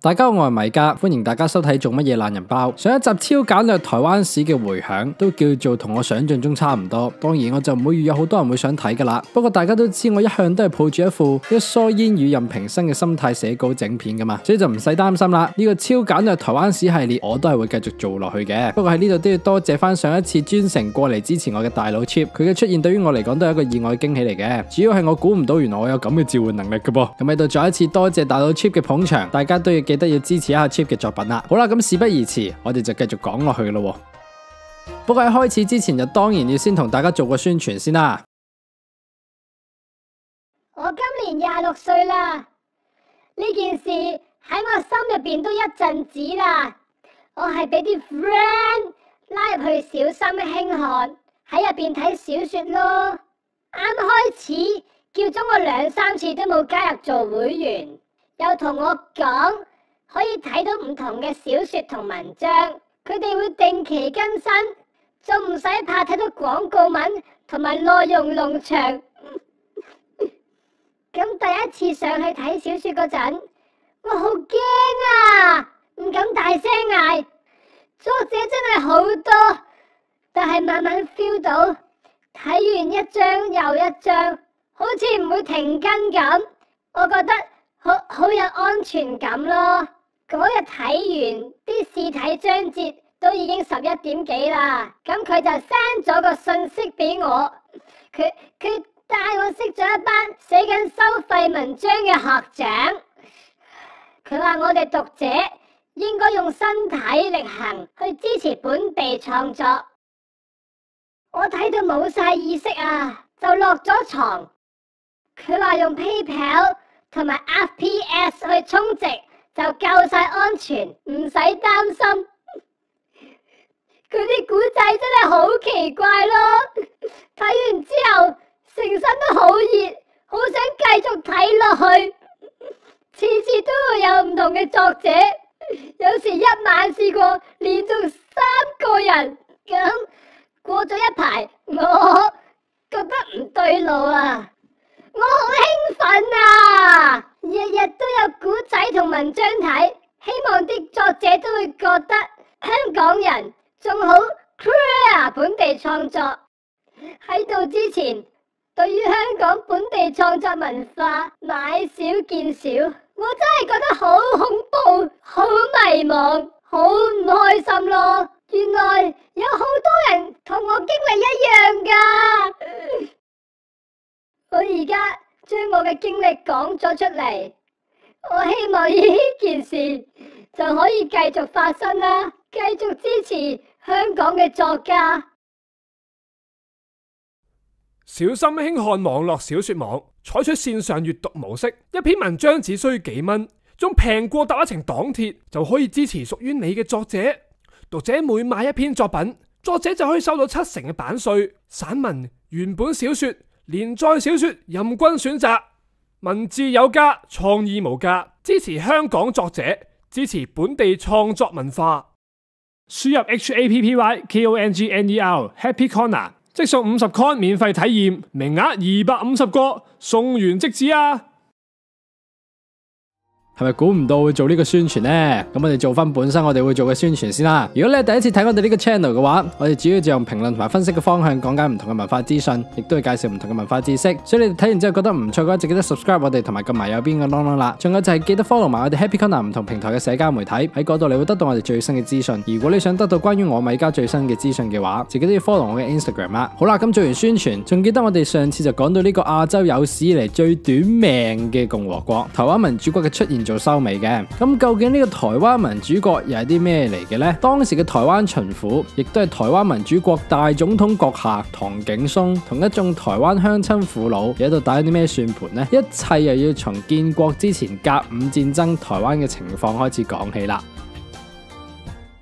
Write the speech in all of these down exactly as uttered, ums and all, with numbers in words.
大家好，我係米迦，歡迎大家收睇做乜嘢懶人包。上一集超簡略台灣史嘅回響都叫做同我想象中差唔多，當然我就唔會預有好多人會想睇噶啦。不過大家都知我一向都係抱住一副一蓑煙雨任平生嘅心態寫稿整片噶嘛，所以就唔使擔心啦。呢個超簡略台灣史系列我都係會繼續做落去嘅。不過喺呢度都要多謝翻上一次專程過嚟支持我嘅大佬 Chip， 佢嘅出現對於我嚟講都係一個意外驚喜嚟嘅。主要係我估唔到原來我有咁嘅召喚能力噶噃。咁喺度再一次多謝大佬 Chip 嘅捧場，大家都要記得要支持一下 Chip 嘅作品啦。好啦，咁事不宜遲，我哋就繼續講落去咯。不過喺開始之前，就當然要先同大家做個宣傳先啦。 我今年廿六歲啦，呢件事喺我心入邊都一陣子啦。我係俾啲 friend 拉入去小心輕看，喺入邊睇小說咯。啱開始叫咗我兩三次都冇加入做會員，又同我講可以睇到唔同嘅小說同文章，佢哋會定期更新，就唔使怕睇到廣告文同埋內容農場。咁第一次上去睇小說嗰陣，我好驚啊，唔敢大聲嗌。作者真係好多，但係慢慢 feel 到，睇完一章又一章，好似唔會停更咁，我覺得好好有安全感咯。嗰日睇完啲試睇章節都已經十一點幾啦，咁佢就 send 咗個信息俾我，佢佢帶我識咗一班寫緊收費文章嘅學長，佢話我哋讀者應該用身體力行去支持本地創作。我睇到冇晒意識啊，就落咗床。佢話用 PayPal 同埋 F P S 去充值就夠晒安全，唔使擔心。佢啲古仔真係好奇怪咯，睇完之後成身都好熱，好想繼續睇落去。次次都會有唔同嘅作者，有時一晚試過連續三個人。咁過咗一排，我覺得唔對路啊，我好興奮啊！日日都有古仔同文章睇，希望啲作者都會覺得香港人仲好 care 本地創作。喺度之前，對於香港本地創作文化買少見少，我真係覺得好恐怖、好迷茫、好唔開心咯。原來有好多人同我經歷一樣㗎。我而家將我嘅經歷講咗出嚟，我希望呢件事就可以繼續發生啦，繼續支持香港嘅作家。 小心輕看網絡小說網採取線上閱讀模式，一篇文章只需幾蚊，仲平過搭一程黨鐵就可以支持屬於你嘅作者。讀者每買一篇作品，作者就可以收到七成嘅版稅。散文、原本小說、連載小說任君選擇，文字有價，創意無價，支持香港作者，支持本地創作文化。輸入 H A P P Y K O N G N E R Happy Corner， 即送五十 coin 免費體驗，名額二百五十個，送完即止啊！ 係咪估唔到會做呢個宣傳呢？咁我哋做翻本身我哋會做嘅宣傳先啦。如果你係第一次睇我哋呢個 channel 嘅話，我哋主要就用評論同埋分析嘅方向講解唔同嘅文化資訊，亦都會介紹唔同嘅文化知識。所以你哋睇完之後覺得唔錯嘅話，就記得 subscribe 我哋同埋撳埋右邊嘅 long long 啦。仲有就係記得 follow 埋我哋 Happy Corner 唔同平台嘅社交媒體，喺嗰度你會得到我哋最新嘅資訊。如果你想得到關於我米迦最新嘅資訊嘅話，就記得要 follow 我嘅 Instagram 啦。好啦，咁做完宣傳，仲記得我哋上次就講到呢個亞洲有史以嚟最短命嘅共和國台灣民主國嘅出現做收尾嘅。咁究竟呢個台灣民主國又係啲咩嚟嘅呢？當時嘅台灣巡撫，亦都係台灣民主國大總統閣下唐景崧，同一眾台灣鄉親父老，又喺度打啲咩算盤呢？一切又要從建國之前甲午戰爭台灣嘅情況開始講起啦。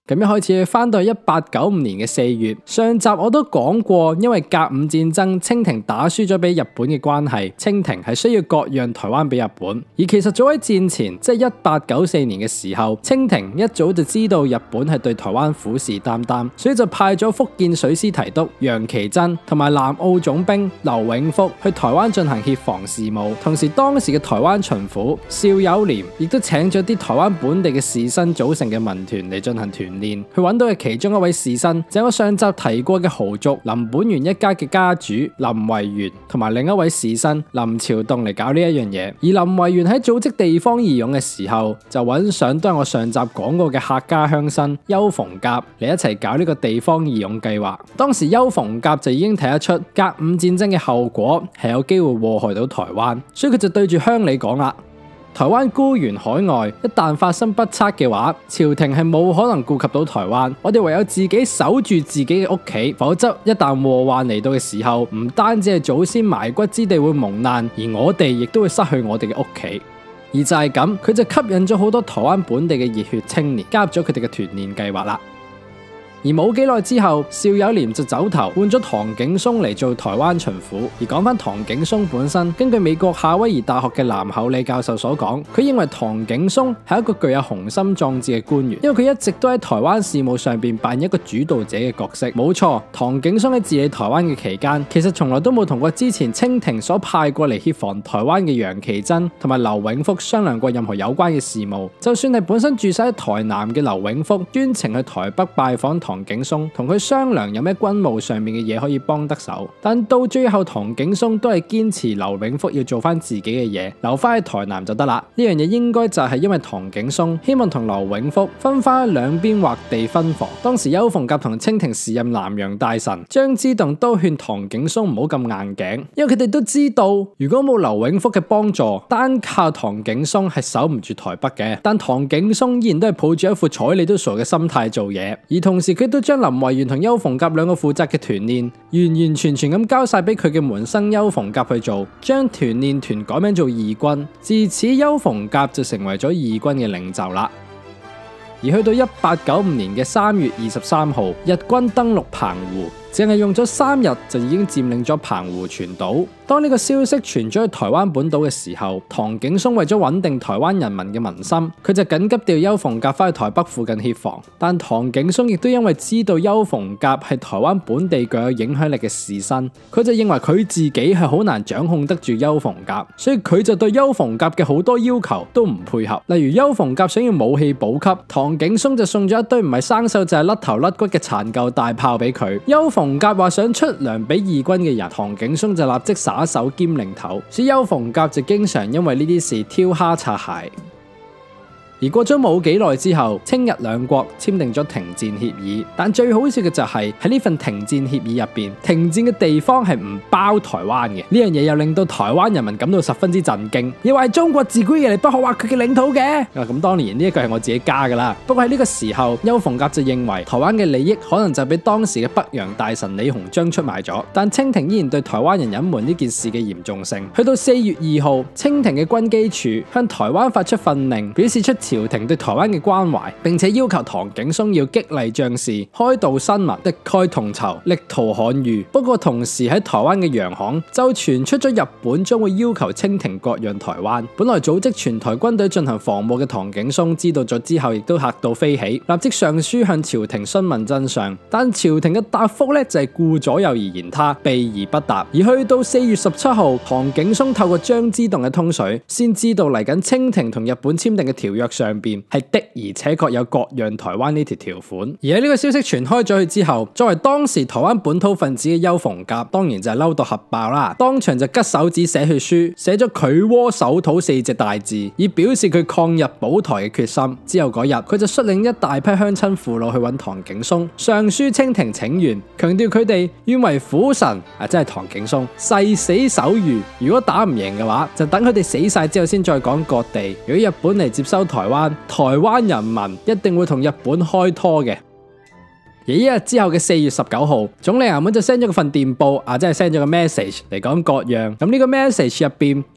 咁一開始翻到一八九五年嘅四月，上集我都講過，因為甲午戰爭清廷打輸咗俾日本嘅關係，清廷係需要割讓台灣俾日本。而其實早喺戰前，即係一八九四年嘅時候，清廷一早就知道日本係對台灣虎視眈眈，所以就派咗福建水師提督楊其珍同埋南澳總兵劉永福去台灣進行協防事務。同時當時嘅台灣巡撫邵友廉亦都請咗啲台灣本地嘅士紳組成嘅民團嚟進行團練。佢揾到嘅其中一位士紳就係我上集提過嘅豪族林本源一家嘅家主林維源，同埋另一位士紳林朝棟嚟搞呢一樣嘢。而林維源喺組織地方義勇嘅時候，就揾上都係我上集講過嘅客家鄉紳邱逢甲嚟一齊搞呢個地方義勇計劃。當時邱逢甲就已經睇得出甲午戰爭嘅後果係有機會禍害到台灣，所以佢就對住鄉里講啦：台灣孤懸海外，一旦發生不測嘅話，朝廷係冇可能顧及到台灣，我哋唯有自己守住自己嘅屋企，否則一旦禍患嚟到嘅時候，唔單止係祖先埋骨之地會蒙難，而我哋亦都會失去我哋嘅屋企。而就係咁，佢就吸引咗好多台灣本地嘅熱血青年加入咗佢哋嘅團練計劃啦。而冇幾耐之後，邵友廉就走頭換咗唐景崧嚟做台灣巡撫。而講翻唐景崧本身，根據美國夏威夷大學嘅藍厚理教授所講，佢認為唐景崧係一個具有雄心壯志嘅官員，因為佢一直都喺台灣事務上邊扮演一個主導者嘅角色。冇錯，唐景崧喺治理台灣嘅期間，其實從來都冇同過之前清廷所派過嚟協防台灣嘅楊其珍同埋劉永福商量過任何有關嘅事務。就算係本身住晒喺台南嘅劉永福，專程去台北拜訪唐景崧，同佢商量有咩軍務上面嘅嘢可以幫得手，但到最後唐景崧都係堅持劉永福要做翻自己嘅嘢，留翻喺台南就得啦。呢樣嘢應該就係因為唐景崧希望同劉永福分翻兩邊劃地分房。當時邱逢甲同清廷時任南洋大臣張之洞都勸唐景崧唔好咁硬頸，因為佢哋都知道如果冇劉永福嘅幫助，單靠唐景崧係守唔住台北嘅。但唐景崧依然都係抱住一副睬你都傻嘅心態做嘢，而同時佢都將林維源同邱逢甲兩個負責嘅團練完完全全咁交晒俾佢嘅門生邱逢甲去做，將團練團改名做義軍。自此邱逢甲就成為咗義軍嘅領袖啦。而去到一八九五年嘅三月二十三號，日軍登陸澎湖，淨係用咗三日就已經佔領咗澎湖全島。當呢個消息傳咗去台灣本島嘅時候，唐景崧為咗穩定台灣人民嘅民心，佢就緊急調邱逢甲翻去台北附近協防。但唐景崧亦都因為知道邱逢甲係台灣本地具有影響力嘅士紳，佢就認為佢自己係好難掌控得住邱逢甲，所以佢就對邱逢甲嘅好多要求都唔配合。例如邱逢甲想要武器補給，唐景崧就送咗一堆唔係生鏽就係甩頭甩骨嘅殘舊大炮俾佢。邱逢甲話想出糧俾義軍嘅人，唐景崧就立即耍手兼領頭，所以邱逢甲就經常因為呢啲事挑蝦擦鞋。而過咗冇幾耐之後，清日兩國簽訂咗停戰協議，但最好笑嘅就係喺呢份停戰協議入邊，停戰嘅地方係唔包台灣嘅。呢樣嘢又令到台灣人民感到十分之震驚，又話係中國自古以嚟不可或缺嘅領土嘅。咁當然呢一個係我自己加噶啦。不過喺呢個時候，邱逢甲就認為台灣嘅利益可能就俾當時嘅北洋大臣李鴻章出賣咗，但清廷依然對台灣人隱瞞呢件事嘅嚴重性。去到四月二號，清廷嘅軍機處向台灣發出訓令，表示出朝廷對台灣嘅關懷，並且要求唐景崧要激勵將士，開導新民，力蓋同仇，力圖漢禦。不過同時喺台灣嘅洋行就傳出咗日本將會要求清廷割讓台灣。本來組織全台軍隊進行防務嘅唐景崧知道咗之後，亦都嚇到飛起，立即上書向朝廷詢問真相。但朝廷嘅答覆咧就係顧左右而言他，避而不答。而去到四月十七號，唐景崧透過張之洞嘅通水，先知道嚟緊清廷同日本簽訂嘅條約上邊係的而且確有割讓台灣呢條條款。而喺呢個消息傳開咗去之後，作為當時台灣本土分子嘅邱逢甲，當然就係嬲到核爆啦，當場就拮手指寫血書，寫咗拒倭守土四隻大字，以表示佢抗日保台嘅決心。之後嗰日，佢就率領一大批鄉親父老去揾唐景崧，上書清廷請願，強調佢哋願為虎神啊，即係唐景崧誓死守御。如果打唔贏嘅話，就等佢哋死晒之後先再講割地。如果日本嚟接收台灣，台灣人民一定會同日本開拖嘅。而一日之後嘅四月十九號，總理衙門就 send 咗個份電報啊，即係 send 咗個 message 嚟講割讓。咁呢個 message 入邊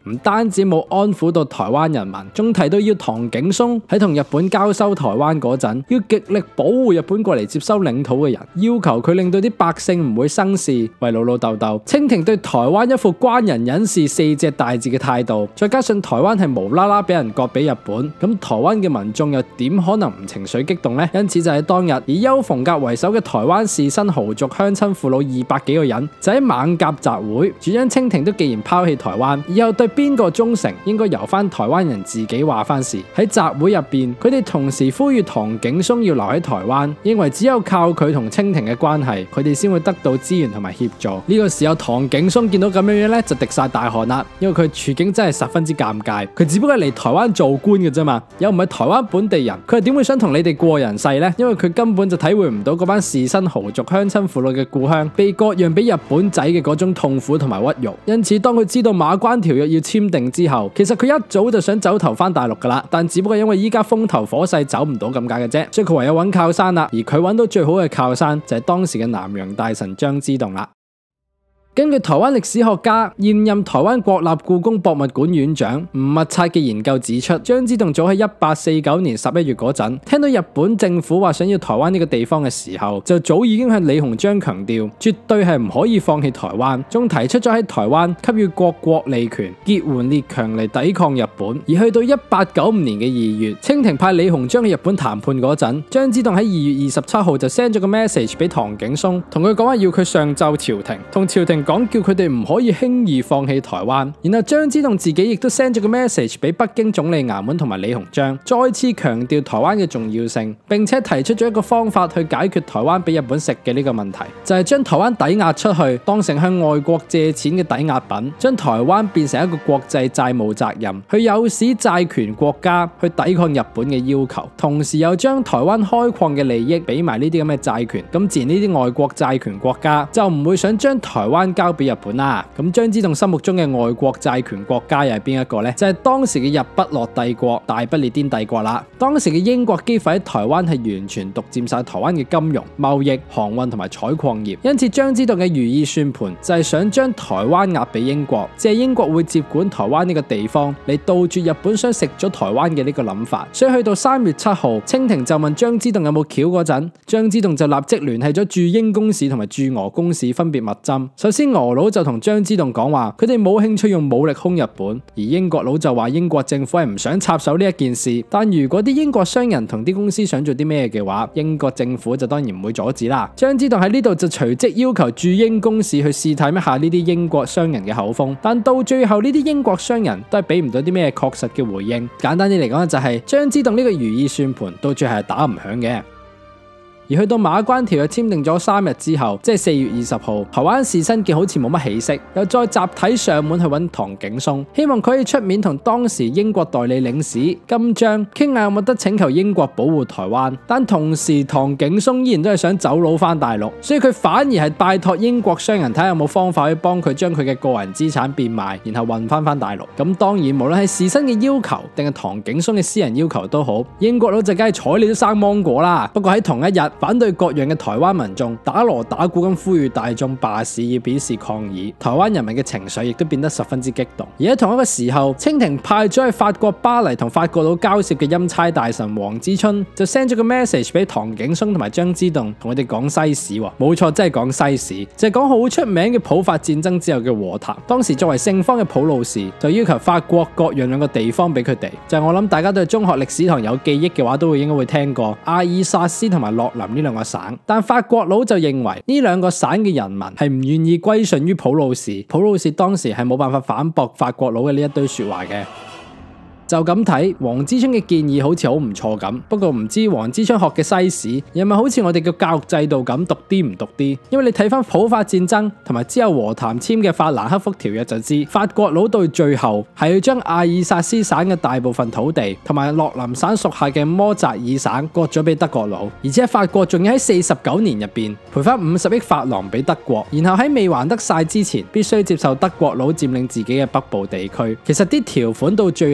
唔單止冇安撫到台灣人民，仲提到要唐景崧喺同日本交收台灣嗰陣，要極力保護日本過嚟接收領土嘅人，要求佢令到啲百姓唔會生事，為老老豆豆。清廷對台灣一副關人隱事四隻大字嘅態度，再加上台灣係無啦啦俾人割俾日本，咁台灣嘅民眾又點可能唔情緒激動呢？因此就喺當日以丘逢甲為首嘅台灣士紳豪族鄉親父老二百幾個人，就喺猛甲集會，主張清廷都既然拋棄台灣，以後對邊個忠誠，應該由翻台灣人自己話翻事。喺集會入邊，佢哋同時呼籲唐景崧要留喺台灣，認為只有靠佢同清廷嘅關係，佢哋先會得到資源同埋協助。呢個時候，唐景崧見到咁樣樣咧，就滴晒大汗啦，因為佢處境真係十分之尷尬。佢只不過係嚟台灣做官嘅啫嘛，又唔係台灣本地人，佢係點會想同你哋過人世呢？因為佢根本就體會唔到嗰班士紳豪族鄉親父老嘅故鄉被割讓俾日本仔嘅嗰種痛苦同埋屈辱。因此，當佢知道馬關條約要簽訂之後，其實佢一早就想走投翻大陸噶啦，但只不過因為依家風頭火勢走唔到咁解嘅啫，所以佢唯有揾靠山啦。而佢揾到最好嘅靠山就係當時嘅南洋大臣張之洞啦。根據台灣歷史學家、現任台灣國立故宮博物館院長吳密察嘅研究指出，張之洞早喺一八四九年十一月嗰陣，聽到日本政府話想要台灣呢個地方嘅時候，就早已經向李鴻章強調，絕對係唔可以放棄台灣，仲提出咗喺台灣給予各國利權，結援列強嚟抵抗日本。而去到一八九五年嘅二月，清廷派李鴻章去日本談判嗰陣，張之洞喺二月二十七號就 send 咗個 message 俾唐景崧，同佢講話要佢上奏朝廷，同朝廷講叫佢哋唔可以輕易放棄台灣。然後張之洞自己亦都 send 咗個 message 俾北京總理衙門同埋李鴻章，再次強調台灣嘅重要性，並且提出咗一個方法去解決台灣俾日本食嘅呢個問題，就係將台灣抵押出去，當成向外國借錢嘅抵押品，將台灣變成一個國際債務責任，去誘使債權國家去抵抗日本嘅要求，同時又將台灣開礦嘅利益俾埋呢啲咁嘅債權。咁自然呢啲外國債權國家就唔會想將台灣交俾日本啦。咁張之洞心目中嘅外國債權國家又係邊一個呢？就係當時嘅日不落帝國大不列顛帝國啦。當時嘅英國幾乎喺台灣係完全獨佔晒台灣嘅金融、貿易、航運同埋採礦業，因此張之洞嘅如意算盤就係想將台灣押俾英國，借英國會接管台灣呢個地方嚟杜絕日本想食咗台灣嘅呢個諗法。所以去到三月七號，清廷就問張之洞有冇橋嗰陣，張之洞就立即聯繫咗駐英公使同埋駐俄公使分別密針。首先俄佬就同張之洞講話，佢哋冇興趣用武力兇日本，而英國佬就話英國政府係唔想插手呢一件事，但如果啲英國商人同啲公司想做啲咩嘅話，英國政府就當然唔會阻止啦。張之洞喺呢度就隨即要求駐英公使去試探一下呢啲英國商人嘅口風，但到最後呢啲英國商人都係俾唔到啲咩確實嘅回應。簡單啲嚟講就係張之洞呢個如意算盤到最後係打唔響嘅。而去到馬關條約簽訂咗三日之後，即係四月二十號，台灣士紳見好似冇乜起色，又再集體上門去揾唐景崧，希望佢可以出面同當時英國代理領事金章傾下有冇得請求英國保護台灣。但同時唐景崧依然都係想走佬翻大陸，所以佢反而係拜託英國商人睇下有冇方法去幫佢將佢嘅個人資產變賣，然後運翻翻大陸。咁當然無論係士紳嘅要求定係唐景崧嘅私人要求都好，英國佬就梗係睬你都生芒果啦。不過喺同一日，反對割讓嘅台灣民眾打鑼打鼓咁呼籲大眾罷市，以表示抗議。台灣人民嘅情緒亦都變得十分之激動。而喺同一個時候，清廷派咗去法國巴黎同法國佬交涉嘅欽差大臣黃之春就 send 咗個 message 俾唐景崧同埋張之洞，同佢哋講西史。冇錯，真係講西史，就係講好出名嘅普法戰爭之後嘅和談。當時作為勝方嘅普魯士就要求法國割讓兩個地方俾佢哋，就係我諗大家對中學歷史堂有記憶嘅話，都會應該會聽過阿爾薩斯同埋洛林呢兩個省。但法國佬就認為呢兩個省嘅人民係唔願意歸順於普魯士，普魯士當時係冇辦法反駁法國佬嘅呢一堆說話嘅。就咁睇，黃之春嘅建議好似好唔錯咁，不過唔知黃之春學嘅西史又咪好似我哋嘅教育制度咁讀啲唔讀啲？因為你睇翻普法戰爭同埋之後和談簽嘅法蘭克福條約就知，法國佬到最後係要將阿爾薩斯省嘅大部分土地同埋洛林省屬下嘅摩扎爾省割咗俾德國佬，而且法國仲要喺四十九年入邊賠翻五十億法郎俾德國，然後喺未還得晒之前，必須接受德國佬佔領自己嘅北部地區。其實啲條款到最後都係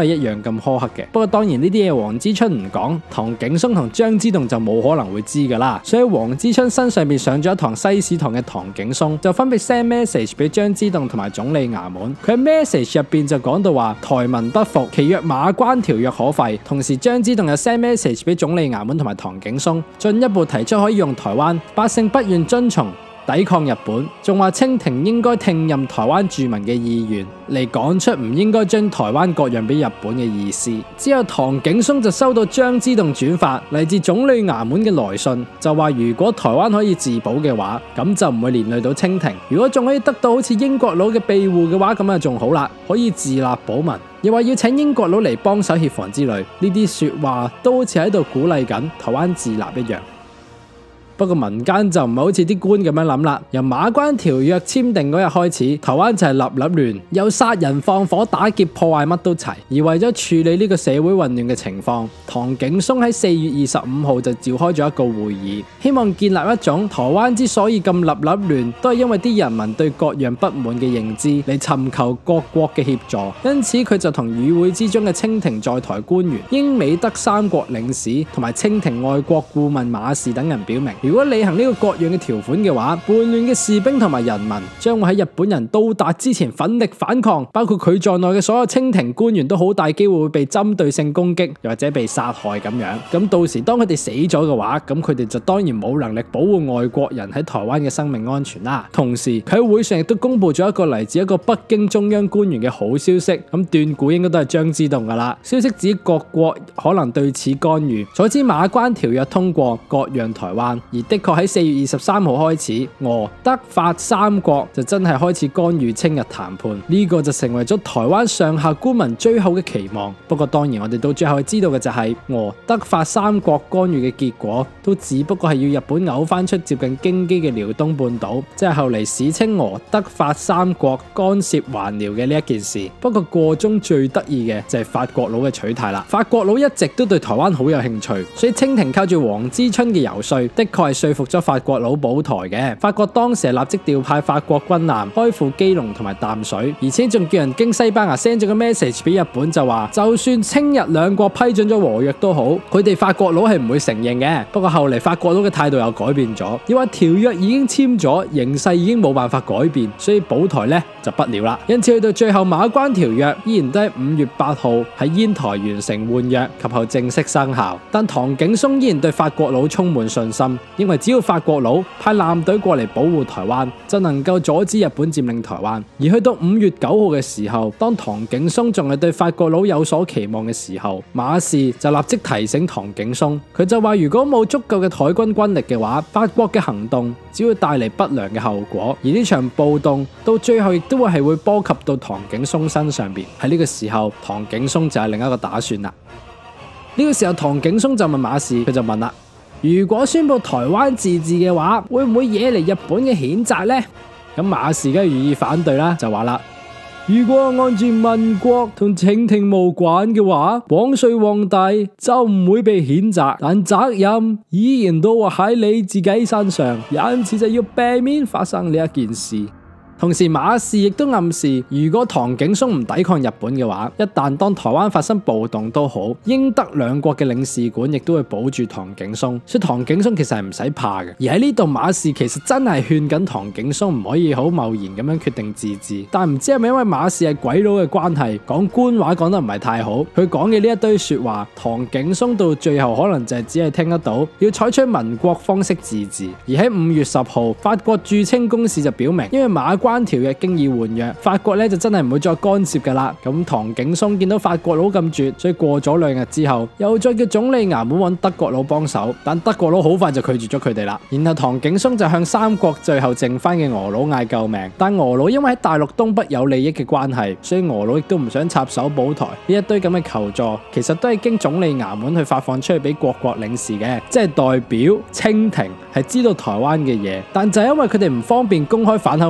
一樣咁苛刻嘅。不過當然呢啲嘢黃之春唔講，唐景崧同張之洞就冇可能會知噶啦。所以黃之春身上邊上咗一堂西史堂嘅唐景崧就分別 send message 俾張之洞同埋總理衙門。佢喺 message 入邊就講到話台民不服，其約馬關條約可廢。同時張之洞又 send message 俾總理衙門同埋唐景崧，進一步提出可以用台灣百姓不願遵從抵抗日本，仲話清廷應該聽任台灣住民嘅意願，嚟講出唔應該將台灣割讓俾日本嘅意思。之後唐景崧就收到張之洞轉發嚟自總理衙門嘅來信，就話如果台灣可以自保嘅話，咁就唔會連累到清廷；如果仲可以得到好似英國佬嘅庇護嘅話，咁啊仲好啦，可以自立保民。又話要請英國佬嚟幫手協防之類，呢啲說話都好似喺度鼓勵緊台灣自立一樣。不過民間就唔係好似啲官咁樣諗啦。由馬關條約簽訂嗰日開始，台灣就係立立亂，有殺人放火打劫破壞乜都齊。而為咗處理呢個社會混亂嘅情況，唐景崧喺四月二十五號就召開咗一個會議，希望建立一種台灣之所以咁立立亂，都係因為啲人民對各樣不滿嘅認知，嚟尋求各國嘅協助。因此佢就同與會之中嘅清廷在台官員、英美德三國領事同埋清廷外國顧問馬氏等人表明，如果履行呢個各樣嘅條款嘅話，叛亂嘅士兵同埋人民將會喺日本人到達之前奮力反抗，包括佢在內嘅所有清廷官員都好大機會會被針對性攻擊，又或者被殺害咁樣。咁到時當佢哋死咗嘅話，咁佢哋就當然冇能力保護外國人喺台灣嘅生命安全啦。同時佢喺會上亦都公布咗一個嚟自一個北京中央官員嘅好消息，咁斷估應該都係張之洞噶啦。消息指各國可能對此干預，阻止馬關條約通過，割讓台灣。而的確喺四月二十三號開始，俄德法三國就真係開始干預清日談判，呢、這個就成為咗台灣上下官民最後嘅期望。不過當然我哋到最後知道嘅就係、是、俄德法三國干預嘅結果，都只不過係要日本嘔翻出接近京畿嘅遼東半島，即係後嚟史稱俄德法三國干涉還遼嘅呢一件事。不過個中最得意嘅就係法國佬嘅取態啦。法國佬一直都對台灣好有興趣，所以清廷靠住黃之春嘅游說，的確係說服咗法國佬保台嘅。法國當時立即調派法國軍艦開赴基隆同埋淡水，而且仲叫人經西班牙 send 咗個 message 俾日本，就話就算清日兩國批准咗和約都好，佢哋法國佬係唔會承認嘅。不過後嚟法國佬嘅態度又改變咗，要話條約已經簽咗，形勢已經冇辦法改變，所以保台呢就不了啦。因此去到最後馬關條約依然都喺五月八號喺煙台完成換約及後正式生效。但唐景崧依然對法國佬充滿信心，認為只要法國佬派艦隊過嚟保護台灣，就能夠阻止日本佔領台灣。而去到五月九號嘅時候，當唐景崧仲係對法國佬有所期望嘅時候，馬氏就立即提醒唐景崧，佢就話如果冇足夠嘅台軍軍力嘅話，法國嘅行動只會帶嚟不良嘅後果，而呢場暴動到最後亦都會係會波及到唐景崧身上邊。喺呢個時候，唐景崧就係另一個打算啦。呢個時候，唐景崧就問馬氏，佢就問啦：如果宣布台灣自治嘅話，會唔會惹嚟日本嘅譴責呢？咁馬氏梗係予以反對啦，就話啦：如果按住民國同清廷無關嘅話，光緒皇帝就唔會被譴責，但責任依然都會喺你自己身上，因此就要避免發生呢一件事。同時馬氏亦都暗示，如果唐景崧唔抵抗日本嘅話，一旦當台灣發生暴動都好，英德兩國嘅領事館亦都會保住唐景崧，所以唐景崧其實係唔使怕嘅。而喺呢度馬氏其實真係勸緊唐景崧唔可以好貿然咁樣決定自治，但唔知係咪因為馬氏係鬼佬嘅關係，講官話講得唔係太好，佢講嘅呢一堆說話，唐景崧到最後可能就係只係聽得到要採取民國方式自治。而喺五月十號，法國駐清公使就表明，因為馬關條約經已換約，法國咧就真係唔會再干涉噶啦。咁唐景崧見到法國佬咁絕，所以過咗兩日之後，又再叫總理衙門揾德國佬幫手，但德國佬好快就拒絕咗佢哋啦。然後唐景崧就向三國最後剩翻嘅俄佬嗌救命，但俄佬因為喺大陸東北有利益嘅關係，所以俄佬亦都唔想插手保台。呢一堆咁嘅求助，其實都係經總理衙門去發放出去俾各國領事嘅，即係代表清廷係知道台灣嘅嘢，但就係因為佢哋唔方便公開反口唔認數，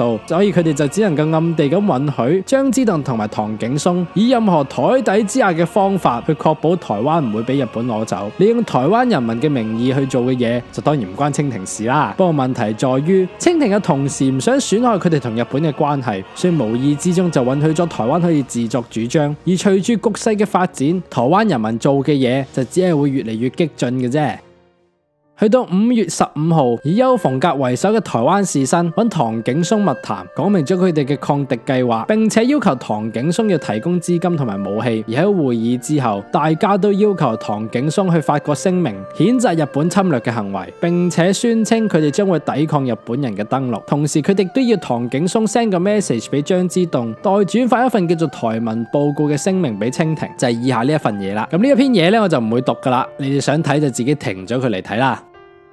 道，所以佢哋就只能夠暗地咁允許張之洞同埋唐景崧以任何台底之下嘅方法去確保台灣唔會俾日本攞走。利用台灣人民嘅名義去做嘅嘢，就當然唔關清廷事啦。不過問題在於，清廷嘅同時唔想損害佢哋同日本嘅關係，所以無意之中就允許咗台灣可以自作主張。而隨住局勢嘅發展，台灣人民做嘅嘢就只係會越嚟越激進嘅啫。去到五月十五號，以邱逢甲為首嘅台灣士紳揾唐景崧密談，講明咗佢哋嘅抗敵計劃，並且要求唐景崧要提供資金同埋武器。而喺會議之後，大家都要求唐景崧去發個聲明，譴責日本侵略嘅行為，並且宣稱佢哋將會抵抗日本人嘅登陸。同時，佢哋都要唐景崧 send 個 message 俾張之洞，代轉發一份叫做台文報告嘅聲明俾清廷，就係以下呢一份嘢啦。咁呢一篇嘢咧，我就唔會讀噶啦，你哋想睇就自己停咗佢嚟睇啦。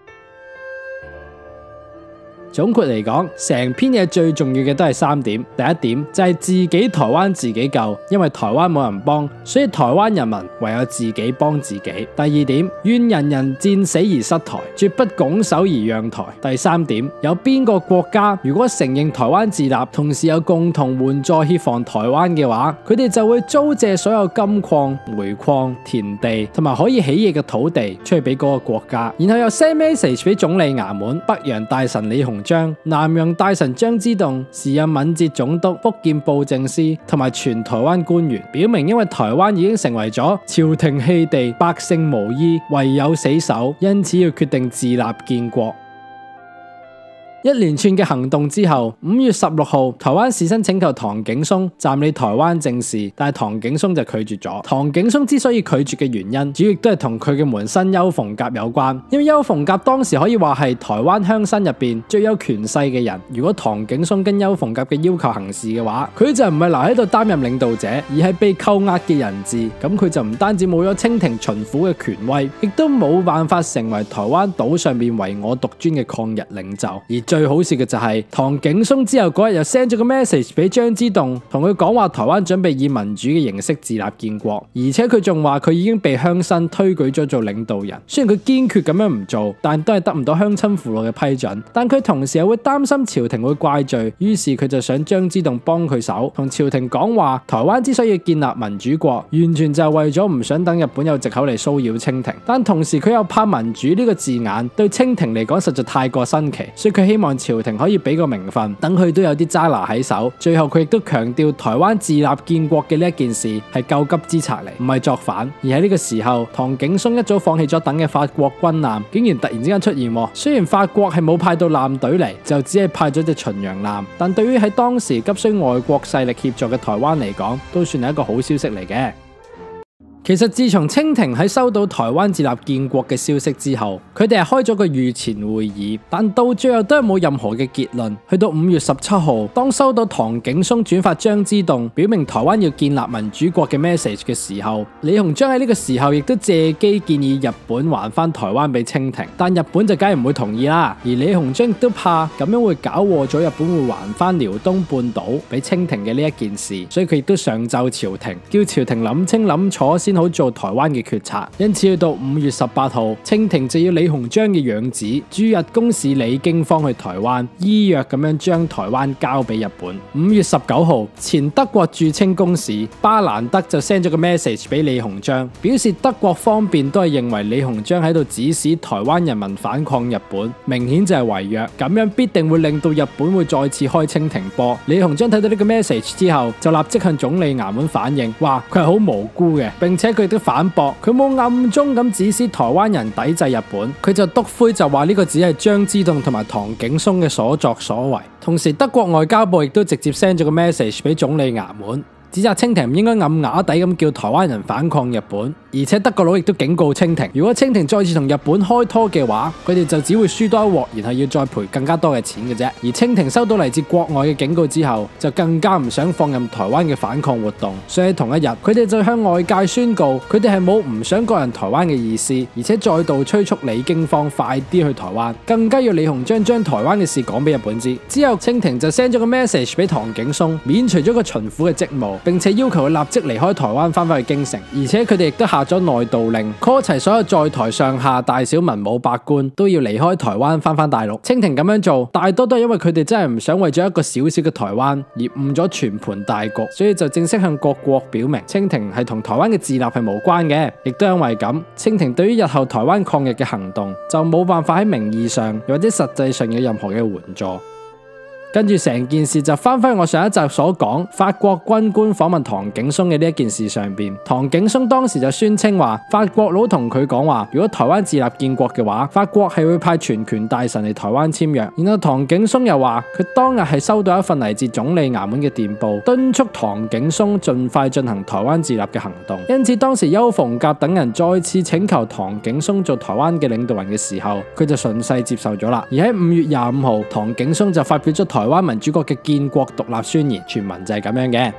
總括嚟講，成篇嘢最重要嘅都係三點。第一點就係自己台灣自己救，因為台灣冇人幫，所以台灣人民唯有自己幫自己。第二點，願人人戰死而失台，絕不拱手而讓台。第三點，有邊個國家如果承認台灣自立，同時有共同援助協防台灣嘅話，佢哋就會租借所有金礦、煤礦、田地同埋可以起嘢嘅土地出去俾嗰個國家，然後又 send message 俾總理衙門、北洋大臣李鴻章、南洋大臣張之洞、時任閩浙總督、福建布政司同埋全台灣官員，表明因為台灣已經成為咗朝廷棄地、百姓無依，唯有死守，因此要決定自立建國。一連串嘅行動之後，五月十六號，台灣士紳請求唐景崧暫理台灣政事，但係唐景崧就拒絕咗。唐景崧之所以拒絕嘅原因，主要亦都係同佢嘅門生邱逢甲有關。因為邱逢甲當時可以話係台灣鄉紳入邊最有權勢嘅人。如果唐景崧跟邱逢甲嘅要求行事嘅話，佢就唔係留喺度擔任領導者，而係被扣押嘅人質。咁佢就唔單止冇咗清廷巡撫嘅權威，亦都冇辦法成為台灣島上面唯我獨尊嘅抗日領袖。而最好笑嘅就係、是、唐景崧之後嗰日又 send 咗個 message 俾張之洞，同佢講話台灣準備以民主嘅形式自立建國，而且佢仲話佢已經被鄉紳推舉咗做領導人。雖然佢堅決咁樣唔做，但都係得唔到鄉親父老嘅批准。但佢同時又會擔心朝廷會怪罪，於是佢就想張之洞幫佢手，同朝廷講話台灣之所以建立民主國，完全就係為咗唔想等日本有藉口嚟騷擾清廷。但同時佢又怕民主呢個字眼對清廷嚟講實在太過新奇，所以佢希望朝廷可以俾個名分，等佢都有啲揸拿喺手。最後佢亦都強調台灣自立建國嘅呢一件事係救急之策嚟，唔係作反。而喺呢個時候，唐景崧一早放棄咗等嘅法國軍艦，竟然突然之間出現。雖然法國係冇派到艦隊嚟，就只係派咗隻巡洋艦，但對於喺當時急需外國勢力協助嘅台灣嚟講，都算係一個好消息嚟嘅。其實自從清廷喺收到台灣自立建國嘅消息之後，佢哋係開咗個預前會議，但到最後都係冇任何嘅結論。去到五月十七號，當收到唐景崧轉發張之洞表明台灣要建立民主國嘅 message 嘅時候，李鴻章喺呢個時候亦都借機建議日本還翻台灣俾清廷，但日本就梗係唔會同意啦。而李鴻章亦都怕咁樣會搞禍咗日本會還翻遼東半島俾清廷嘅呢一件事，所以佢亦都上奏朝廷，叫朝廷諗清諗楚先好做台灣嘅決策。因此去到五月十八號，清廷就要李鴻章嘅養子駐日公使李經方去台灣，依約咁樣將台灣交俾日本。五月十九號，前德國駐清公使巴蘭德就 send 咗個 message 俾李鴻章，表示德國方面都係認為李鴻章喺度指使台灣人民反抗日本，明顯就係違約，咁樣必定會令到日本會再次開清廷波。李鴻章睇到呢個 message 之後，就立即向總理衙門反映，話佢係好無辜嘅，並且佢亦都反駁佢冇暗中咁指使台灣人抵制日本，佢就篤灰就話呢個只係張之洞同埋唐景崧嘅所作所為。同時德國外交部亦都直接 send 咗個 message 俾總理衙門，指責清廷唔應該暗啞底咁叫台灣人反抗日本，而且德國佬亦都警告清廷，如果清廷再次同日本開拖嘅話，佢哋就只會輸多一鑊，然後要再賠更加多嘅錢嘅啫。而清廷收到嚟自國外嘅警告之後，就更加唔想放任台灣嘅反抗活動，所以同一日佢哋就向外界宣告，佢哋係冇唔想割人台灣嘅意思，而且再度催促李經方快啲去台灣，更加要李鴻章將台灣嘅事講俾日本知。之後清廷就 send 咗個 message 俾唐景崧，免除咗個巡撫嘅職務， ，並且要求佢立即離開台灣翻返去京城，而且佢哋亦都下咗內道令 ，call 齊所有在台上下大小文武百官都要離開台灣翻返大陸。清廷咁樣做，大多都係因為佢哋真係唔想為咗一個小小嘅台灣而誤咗全盤大局，所以就正式向各國表明，清廷係同台灣嘅自立係無關嘅。亦都因為咁，清廷對於日後台灣抗日嘅行動就冇辦法喺名義上又或者實際上有任何嘅援助。跟住成件事就翻返去我上一集所講法國軍官訪問唐景崧嘅呢一件事上邊，唐景崧當時就宣稱話法國佬同佢講話，如果台灣自立建國嘅話，法國係會派全權大臣嚟台灣簽約。然後唐景崧又話佢當日係收到一份嚟自總理衙門嘅電報，敦促唐景崧盡快進行台灣自立嘅行動。因此當時邱逢甲等人再次請求唐景崧做台灣嘅領導人嘅時候，佢就順勢接受咗啦。而喺五月廿五號，唐景崧就發表咗台灣民主國嘅建國獨立宣言，全文就係咁樣嘅。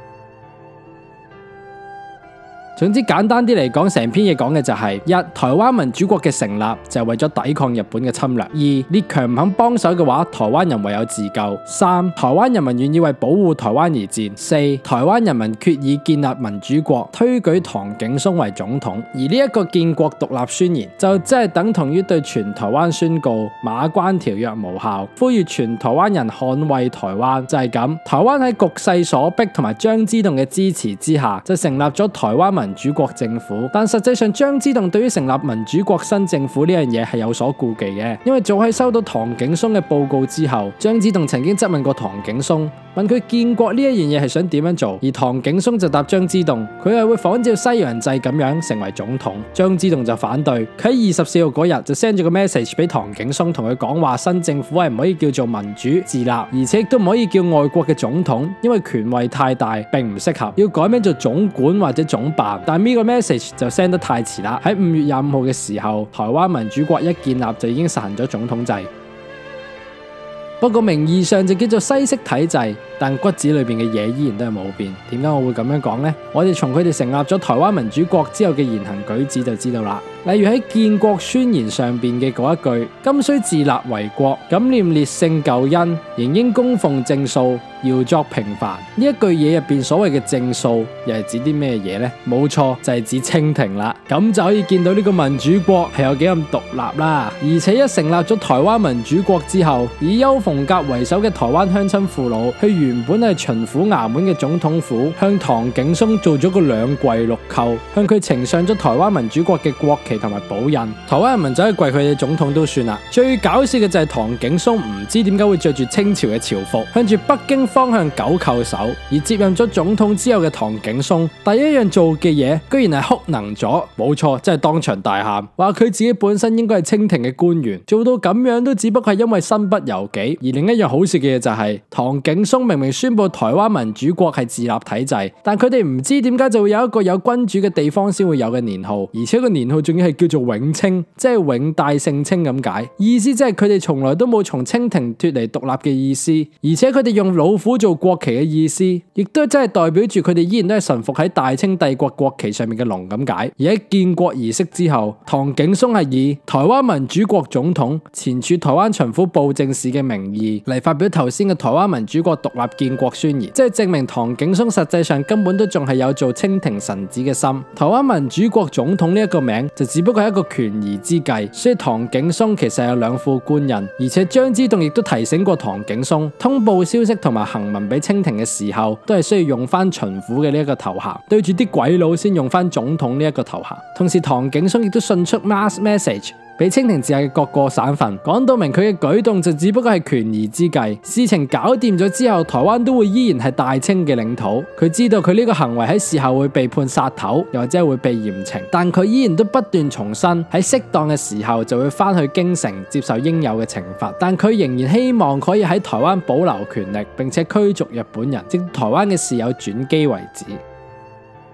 總之簡單啲嚟講，成篇嘢講嘅就係、是、一台灣民主國嘅成立就係為咗抵抗日本嘅侵略；二列強唔肯幫手嘅話，台灣人唯有自救；三台灣人民願意為保護台灣而戰；四台灣人民決意建立民主國，推舉唐景崧為總統。而呢一個建國獨立宣言就即係等同於對全台灣宣告馬關條約無效，呼籲全台灣人捍衛台灣。就係、是、咁，台灣喺局勢所逼同埋張之洞嘅支持之下，就成立咗台灣民主國政府。但實際上張之洞對於成立民主國新政府呢樣嘢係有所顧忌嘅，因為早喺收到唐景崧嘅報告之後，張之洞曾經質問過唐景崧，問佢建國呢一樣嘢係想點樣做，而唐景崧就答張之洞，佢係會仿照西洋制咁樣成為總統。張之洞就反對，佢喺二十四號嗰日就 send 咗個 message 俾唐景崧，同佢講話新政府係唔可以叫做民主自立，而且亦都唔可以叫外國嘅總統，因為權位太大，並唔適合，要改名做總管或者總辦。但呢個 message 就 send 得太遲啦，喺五月廿五號嘅時候，台灣民主國一建立就已經實行咗總統制。不過名義上就叫做西式體制，但骨子裏邊嘅嘢依然都係冇變。點解我會咁樣講呢？我哋從佢哋成立咗台灣民主國之後嘅言行舉止就知道啦。例如喺建國宣言上邊嘅嗰一句：今須自立為國，感念烈聖舊恩，仍應供奉正數，要作平凡。呢一句嘢入邊所謂嘅正數，又係指啲咩嘢呢？冇錯，就係指清廷啦。咁就可以見到呢個民主國係有幾咁獨立啦。而且一成立咗台灣民主國之後，以邱逢甲為首嘅台灣鄉親父老，去原本係巡撫衙門嘅總統府，向唐景崧做咗個兩跪六叩，向佢呈上咗台灣民主國嘅國旗同埋寶印。台灣人民走去跪佢哋總統都算啦。最搞笑嘅就係唐景崧唔知點解會着住清朝嘅朝服，向住北京方向九叩首。而接任咗總統之後嘅唐景崧，第一樣做嘅嘢居然係哭能咗，冇錯，真係當場大喊，話佢自己本身應該係清廷嘅官員，做到咁樣都只不過係因為身不由己。而另一樣好笑嘅嘢就係、是、唐景崧明明宣布台灣民主國係自立體制，但佢哋唔知點解就會有一個有君主嘅地方先會有嘅年號，而且個年號仲要係叫做永清，即係永戴聖清咁解，意思即係佢哋從來都冇從清廷脫離獨立嘅意思，而且佢哋用老虎做國旗嘅意思，亦都真係代表住佢哋依然都係臣服喺大清帝國國旗上面嘅龍咁解。而喺建國儀式之後，唐景崧係以台灣民主國總統前駐台灣巡撫布政使嘅名義嚟發表頭先嘅台灣民主國獨立建國宣言，即係證明唐景崧實際上根本都仲係有做清廷臣子嘅心。台灣民主國總統呢一個名就只不過係一個權宜之計，所以唐景崧其實有兩副官印，而且張之洞亦都提醒過唐景崧，通報消息同埋行文俾清廷嘅時候，都係需要用翻巡撫嘅呢一個頭銜，對住啲鬼佬先用翻總統呢一個頭銜。同時唐景崧亦都迅速 mass message俾清廷治下嘅各個省份，講到明佢嘅舉動就只不過係權宜之計，事情搞掂咗之後，台灣都會依然係大清嘅領土。佢知道佢呢個行為喺事後會被判殺頭，又或者會被嚴懲，但佢依然都不斷重申喺適當嘅時候就會翻去京城接受應有嘅懲罰。但佢仍然希望可以喺台灣保留權力，並且驅逐日本人，直到台灣嘅事有轉機為止。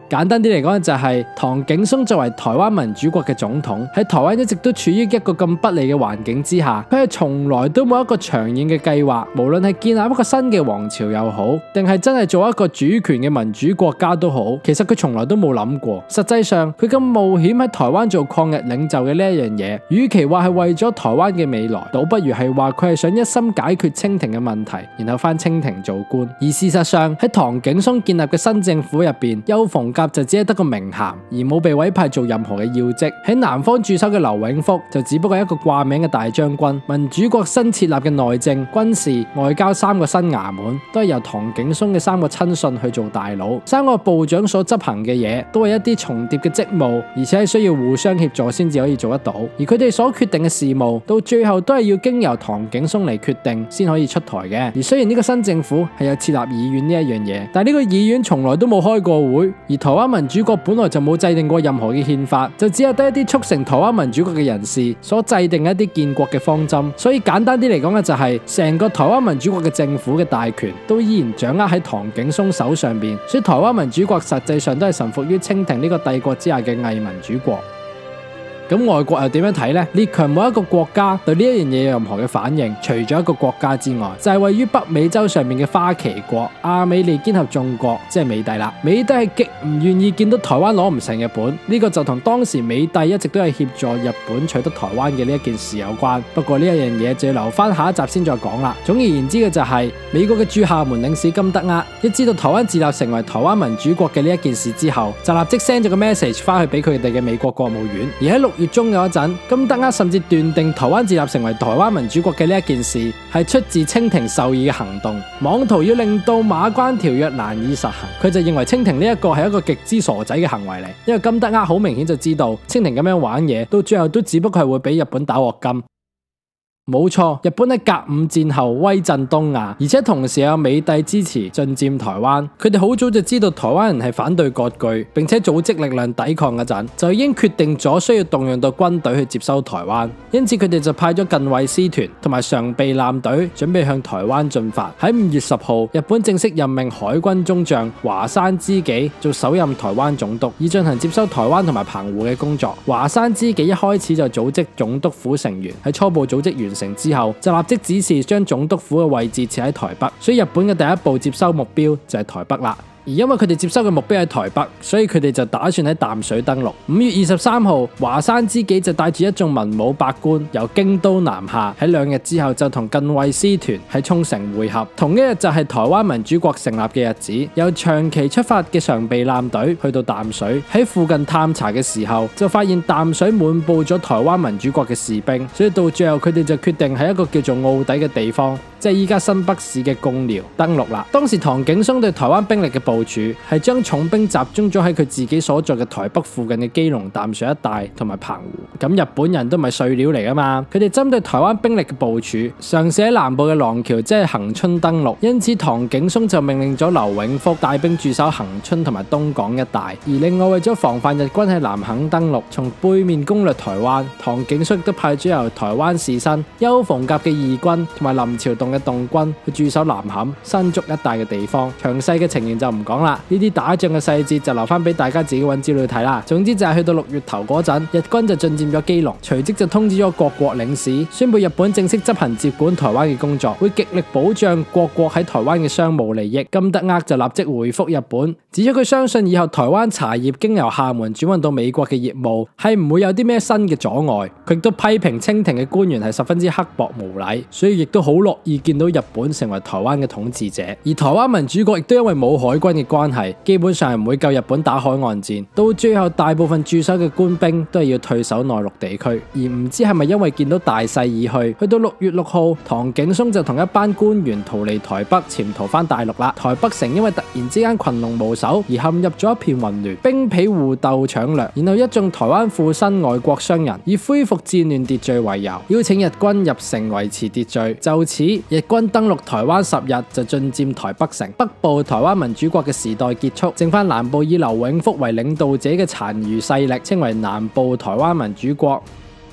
簡單啲嚟講就係、是、唐景崧作為台灣民主國嘅總統，喺台灣一直都處於一個咁不利嘅環境之下，佢係從來都冇一個長遠嘅計劃，無論係建立一個新嘅王朝又好，定係真係做一個主權嘅民主國家都好，其實佢從來都冇諗過。實際上佢咁冒險喺台灣做抗日領袖嘅呢一樣嘢，與其話係為咗台灣嘅未來，倒不如係話佢係想一心解決清廷嘅問題，然後翻清廷做官。而事實上喺唐景崧建立嘅新政府入邊，丘逢甲就只係得個名銜，而冇被委派做任何嘅要職。喺南方駐守嘅劉永福就只不過係一個掛名嘅大將軍。民主國新設立嘅內政、軍事、外交三個新衙門都係由唐景崧嘅三個親信去做大佬。三個部長所執行嘅嘢都係一啲重疊嘅職務，而且係需要互相協助先至可以做得到。而佢哋所決定嘅事務，到最後都係要經由唐景崧嚟決定先可以出台嘅。而雖然呢個新政府係有設立議院呢一樣嘢，但係呢個議院從來都冇開過會。而台灣民主國本來就冇制定過任何嘅憲法，就只有得一啲促成台灣民主國嘅人士所制定一啲建國嘅方針。所以簡單啲嚟講嘅就係、是，成個台灣民主國嘅政府嘅大權都依然掌握喺唐景崧手上邊。所以台灣民主國實際上都係臣服於清廷呢個帝國之下嘅偽民主國。咁外國又點樣睇呢？列強冇一個國家對呢一樣嘢有任何嘅反應，除咗一個國家之外，就係、是、位於北美洲上面嘅花旗國亞美利堅合眾國，即係美帝啦。美帝係極唔願意見到台灣攞唔成日本，呢、這個就同當時美帝一直都係協助日本取得台灣嘅呢一件事有關。不過呢一樣嘢就要留翻下一集先再講啦。總而言之嘅就係、是、美國嘅駐廈門領事金德厄一知道台灣自立成為台灣民主國嘅呢一件事之後，就立即 send 咗個 message 翻去俾佢哋嘅美國國務院。而喺六月中嗰陣，金德厄甚至斷定台灣自立成為台灣民主國嘅呢一件事係出自清廷授意嘅行動，妄圖要令到馬關條約難以實行。佢就認為清廷呢一個係一個極之傻仔嘅行為嚟，因為金德厄好明顯就知道清廷咁樣玩嘢，到最後都只不過係會俾日本打鑊金。冇錯，日本喺甲午戰後威震東亞，而且同時有美帝支持進佔台灣。佢哋好早就知道台灣人係反對割據，並且組織力量抵抗嗰陣，就已經決定咗需要動用到軍隊去接收台灣。因此佢哋就派咗近衛師團同埋常備艦隊，準備向台灣進發。喺五月十號，日本正式任命海軍中將華山知己做首任台灣總督，以進行接收台灣同埋澎湖嘅工作。華山知己一開始就組織總督府成員，喺初步組織完成之後，就立即指示將總督府嘅位置設喺台北，所以日本嘅第一步接收目標就係台北啦。而因為佢哋接收嘅目標喺台北，所以佢哋就打算喺淡水登陸。五月二十三號，華山知己就帶住一眾文武百官由京都南下，喺兩日之後就同近衛師團喺沖繩會合。同一日就係台灣民主國成立嘅日子。由長崎出發嘅常備艦隊去到淡水，喺附近探查嘅時候，就發現淡水滿布咗台灣民主國嘅士兵，所以到最後佢哋就決定喺一個叫做澳底嘅地方，即係依家新北市嘅貢寮登陸啦。當時唐景崧對台灣兵力嘅部署係將重兵集中咗喺佢自己所在嘅台北附近嘅基隆淡水一帶同埋澎湖。咁日本人都唔係碎料嚟噶嘛，佢哋針對台灣兵力嘅部署，嘗試喺南部嘅廊橋即係恆春登陸。因此唐景崧就命令咗劉永福帶兵駐守恆春同埋東港一帶。而另外為咗防範日軍喺南崁登陸，從背面攻略台灣，唐景崧亦都派咗由台灣士紳丘逢甲嘅義軍同埋林朝棟嘅棟軍去駐守南崁、新竹一帶嘅地方。詳細嘅情形就唔講啦。呢啲打仗嘅細節就留翻俾大家自己揾資料睇啦。總之就係去到六月頭嗰陣，日軍就進佔咗基隆，隨即就通知咗各國領事，宣布日本正式執行接管台灣嘅工作，會極力保障各國喺台灣嘅商務利益。金德厄就立即回覆日本，指出佢相信以後台灣茶葉經由廈門轉運到美國嘅業務係唔會有啲咩新嘅阻礙。佢亦都批評清廷嘅官員係十分之刻薄無禮，所以亦都好樂意見到日本成為台灣嘅統治者。而台灣民主國亦都因為冇海軍嘅關係，基本上係唔會夠日本打海岸戰，到最後大部分駐守嘅官兵都係要退守內陸地區。而唔知係咪因為見到大勢已去，去到六月六號，唐景崧就同一班官員逃離台北，潛逃翻大陸啦。台北城因為突然之間群龍無首而陷入咗一片混亂，兵痞互鬥搶掠，然後一眾台灣附身外國商人以恢復戰亂秩序為由，邀請日軍入城維持秩序。就此，日軍登陸台灣十日就進佔台北城，北部台灣民主國嘅時代結束，剩翻南部以劉永福為領導者嘅殘餘勢力，稱為南部台灣民主國。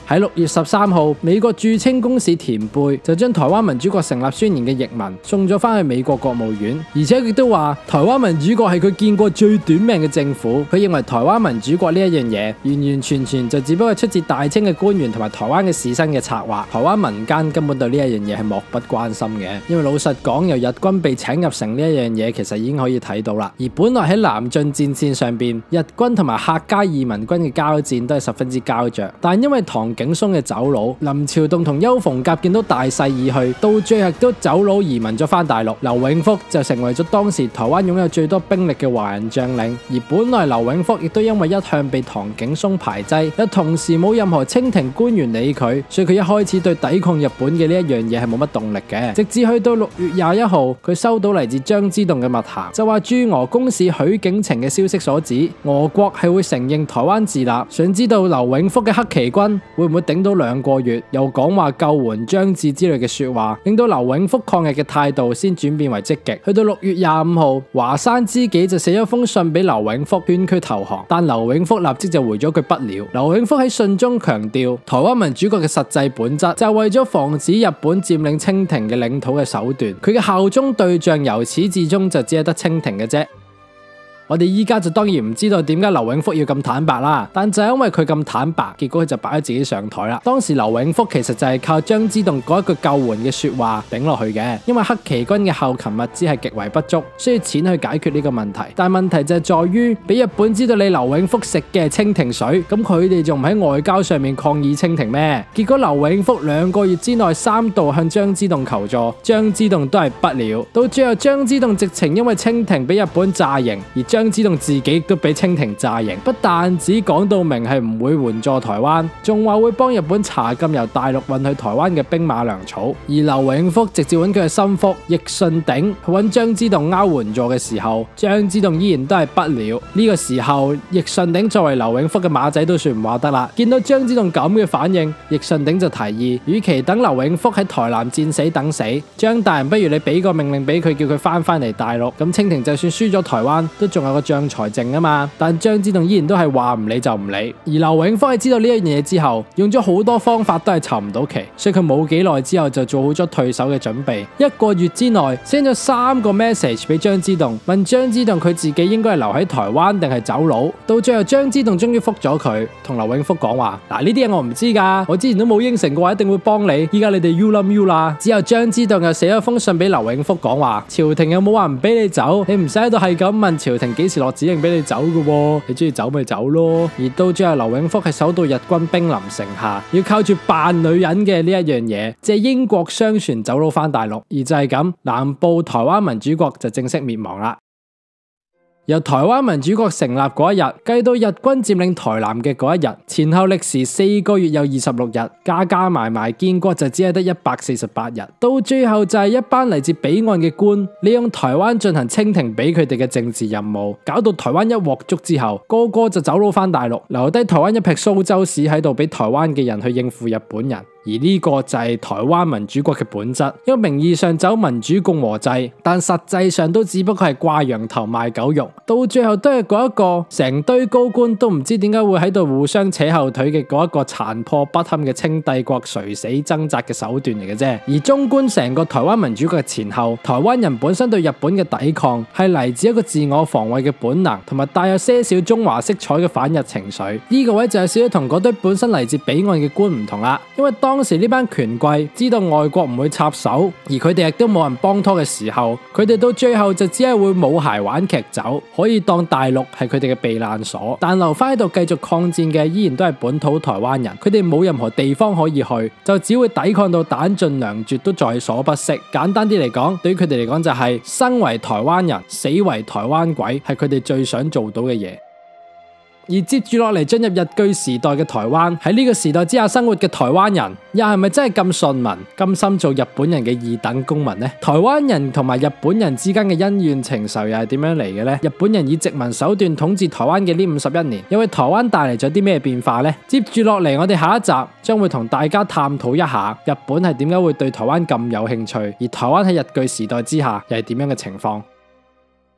喺六月十三號，美國駐青公使田貝就將台灣民主國成立宣言嘅譯文送咗翻去美國國務院，而且亦都話台灣民主國係佢見過最短命嘅政府。佢認為台灣民主國呢一樣嘢完完全全就只不過出自大清嘅官員同埋台灣嘅士紳嘅策劃，台灣民間根本對呢一樣嘢係漠不關心嘅。因為老實講，由日軍被請入城呢一樣嘢其實已經可以睇到啦。而本來喺南進戰線上邊，日軍同埋客家義民軍嘅交戰都係十分之膠着，但因為唐景崧嘅走佬，林朝棟同邱逢甲見到大勢已去，到最後都走佬移民咗翻大陸，劉永福就成為咗當時台灣擁有最多兵力嘅華人將領。而本來劉永福亦都因為一向被唐景崧排擠，又同時冇任何清廷官員理佢，所以佢一開始對抵抗日本嘅呢一樣嘢係冇乜動力嘅。直至去到六月廿一號，佢收到嚟自張之洞嘅密函，就話駐俄公使許景澄嘅消息所指，俄國係會承認台灣自立。想知道劉永福嘅黑旗軍會唔會頂到兩個月？又講話救援張志之類嘅說話，令到劉永福抗日嘅態度先轉變為積極。去到六月廿五號，華山知己就寫咗封信俾劉永福，勸佢投降，但劉永福立即就回咗句不了。劉永福喺信中強調，台灣民主國嘅實際本質就係為咗防止日本佔領清廷嘅領土嘅手段，佢嘅效忠對象由始至終就只係得清廷嘅啫。我哋依家就當然唔知道點解劉永福要咁坦白啦，但就係因為佢咁坦白，結果佢就擺咗自己上台啦。當時劉永福其實就係靠張之洞嗰一句救援嘅說話頂落去嘅，因為黑旗軍嘅後勤物資係極為不足，需要錢去解決呢個問題。但係問題就係在於，俾日本知道你劉永福食嘅係清廷水，咁佢哋仲唔喺外交上面抗議清廷咩？結果劉永福兩個月之內三度向張之洞求助，張之洞都係不了。到最後張之洞直情因為清廷俾日本炸營，而張之洞自己都俾清廷炸營，不但只講到明係唔會援助台灣，仲話會幫日本查禁由大陸運去台灣嘅兵馬糧草。而劉永福直接揾佢嘅心腹易順鼎去揾張之洞拗援助嘅時候，張之洞依然都係不了。呢個時候，易順鼎作為劉永福嘅馬仔都算唔話得啦。見到張之洞咁嘅反應，易順鼎就提議，與其等劉永福喺台南戰死等死，張大人不如你俾個命令俾佢，叫佢翻翻嚟大陸，咁清廷就算輸咗台灣，都仲有個將才剩啊嘛。但張之洞依然都係話唔理就唔理。而劉永福喺知道呢一樣嘢之後，用咗好多方法都係籌唔到期，所以佢冇幾耐之後就做好咗退守嘅準備。一個月之內 send 咗三個 message 俾張之洞，問張之洞佢自己應該係留喺台灣定係走佬。到最後張之洞終於覆咗佢，同劉永福講話：嗱，呢啲嘢我唔知噶，我之前都冇應承過話一定會幫你，依家你哋 you 冧 you 啦。之後張之洞又寫咗封信俾劉永福講話：朝廷有冇話唔俾你走？你唔使喺度係咁問朝廷幾時落指令俾你走噶，你中意走咪走咯。而到最後劉永福係守到日軍兵臨城下，要靠住扮女人嘅呢一樣嘢，借英國商船走佬翻大陸。而就係咁，南部台灣民主國就正式滅亡啦。由台灣民主國成立嗰一日計到日軍佔領台南嘅嗰一日，前後歷時四個月又二十六日，加加埋埋建國就只係得一百四十八日。到最後就係一班嚟自彼岸嘅官，利用台灣進行清廷俾佢哋嘅政治任務，搞到台灣一鑊粥之後，個個就走佬翻大陸，留低台灣一撇蘇州屎喺度俾台灣嘅人去應付日本人。而呢個就係台灣民主國嘅本質，因為名義上走民主共和制，但實際上都只不過係掛羊頭賣狗肉，到最後都係嗰一個成堆高官都唔知點解會喺度互相扯後腿嘅嗰一個殘破不堪嘅清帝國垂死掙扎嘅手段嚟嘅啫。而縱觀成個台灣民主國嘅前後，台灣人本身對日本嘅抵抗係嚟自一個自我防衛嘅本能，同埋帶有些少中華色彩嘅反日情緒。呢、這個位就係少少同嗰堆本身嚟自彼岸嘅官唔同啦，因為當當時呢班權貴知道外國唔會插手，而佢哋亦都冇人幫拖嘅時候，佢哋到最後就只係會冇鞋玩劇走，可以當大陸係佢哋嘅避難所。但留翻喺度繼續抗戰嘅依然都係本土台灣人，佢哋冇任何地方可以去，就只會抵抗到彈盡糧絕都在所不惜。簡單啲嚟講，對於佢哋嚟講就係生為台灣人，死為台灣鬼，係佢哋最想做到嘅嘢。而接住落嚟進入日據時代嘅台灣，喺呢個時代之下生活嘅台灣人，又係咪真係咁順民，甘心做日本人嘅二等公民呢？台灣人同埋日本人之間嘅恩怨情仇又係點樣嚟嘅呢？日本人以殖民手段統治台灣嘅呢五十一年，又為台灣帶嚟咗啲咩變化呢？接住落嚟，我哋下一集將會同大家探討一下日本係點解會對台灣咁有興趣，而台灣喺日據時代之下又係點樣嘅情況。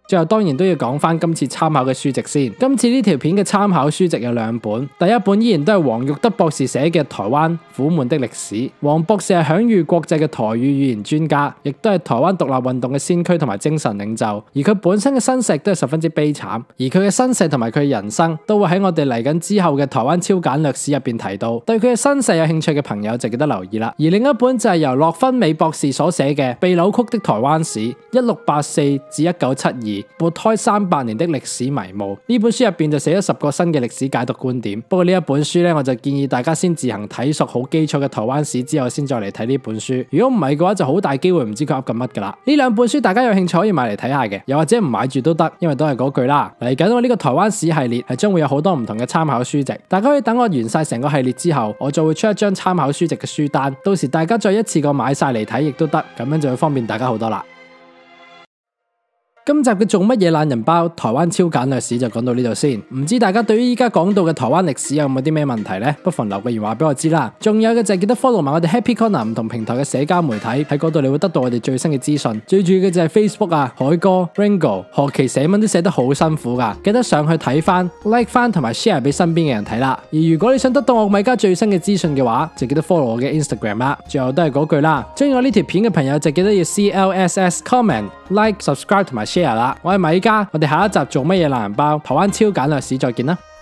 最後當然都要講翻今次參考嘅書籍先。今次呢條片嘅參考書籍有兩本，第一本依然都係黃玉德博士寫嘅《台灣苦悶的歷史》。黃博士係享譽國際嘅台語語言專家，亦都係台灣獨立運動嘅先驅同埋精神領袖。而佢本身嘅身世都係十分之悲慘，而佢嘅身世同埋佢嘅人生都會喺我哋嚟緊之後嘅台灣超簡略史入邊提到。對佢嘅身世有興趣嘅朋友就記得留意啦。而另一本就係由駱芬美博士所寫嘅《被扭曲的台灣史：一六八四至一九七二，撥開三百年的歷史迷霧》。呢本書入邊就寫咗十個新嘅歷史解讀觀點。不過呢一本書咧，我就建議大家先自行睇熟好基礎嘅台灣史之後，先再嚟睇呢本書。如果唔係嘅話，就好大機會唔知佢噏緊乜噶啦。呢兩本書大家有興趣可以買嚟睇下嘅，又或者唔買住都得，因為都係嗰句啦。嚟緊我呢個台灣史系列係將會有好多唔同嘅參考書籍，大家可以等我完晒成個系列之後，我就會出一張參考書籍嘅書單，到時大家再一次過買晒嚟睇亦都得，咁樣就會方便大家好多啦。今集嘅做乜嘢懶人包台灣超簡略史就講到呢度先，唔知大家對於依家講到嘅台灣歷史有冇啲咩問題呢？不妨留個言話俾我知啦。仲有嘅就係記得 follow 埋我哋 Happy Corner 唔同平台嘅社交媒體，喺嗰度你會得到我哋最新嘅資訊。最重要嘅就係 Facebook 啊，海哥、Ringo、何其寫文都寫得好辛苦噶，記得上去睇翻、like 翻同埋 share 俾身邊嘅人睇啦。而如果你想得到我米家最新嘅資訊嘅話，就記得 follow 我嘅 Instagram 啦。最後都係嗰句啦，中意我呢條片嘅朋友就記得要 C L S S comment like subscribe 同埋 share 啦。我係米家，我哋下一集做乜嘢懶人包台灣超簡略史再見啦。